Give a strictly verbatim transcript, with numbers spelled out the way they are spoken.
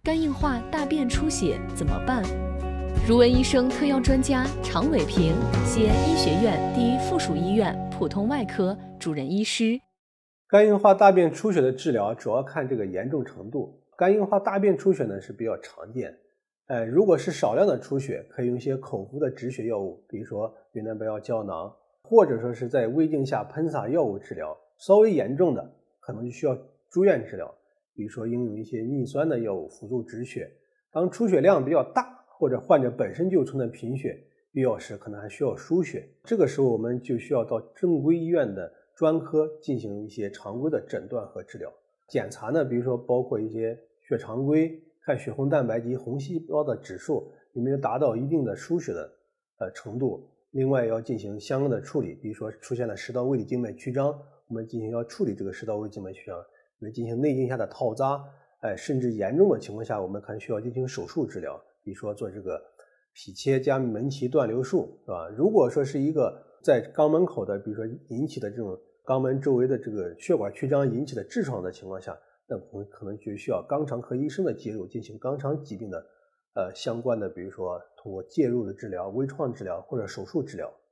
肝硬化大便出血怎么办？如文医生特邀专家常伟平，西安医学院第一附属医院普通外科主任医师。 肝硬化大便出血的治疗主要看这个严重程度。肝硬化大便出血呢是比较常见，呃，如果是少量的出血，可以用一些口服的止血药物，比如说云南白药胶囊，或者说是在胃镜下喷洒药物治疗。稍微严重的可能就需要住院治疗，比如说应用一些逆酸的药物辅助止血。当出血量比较大，或者患者本身就存在贫血，必要时可能还需要输血，这个时候我们就需要到正规医院的专科进行一些常规的诊断和治疗。检查呢，比如说包括一些血常规，看血红蛋白及红细胞的指数有没有达到一定的输血的呃程度。另外要进行相应的处理，比如说出现了食道胃里静脉曲张，我们进行要处理这个食道胃静脉曲张，比如进行内镜下的套扎，哎，甚至严重的情况下，我们可能需要进行手术治疗，比如说做这个脾切加门脐断流术，是吧？如果说是一个在肛门口的，比如说引起的这种肛门周围的这个血管曲张引起的痔疮的情况下，那我们可能就需要肛肠科医生的介入，进行肛肠疾病的呃相关的，比如说通过介入的治疗、微创治疗或者手术治疗。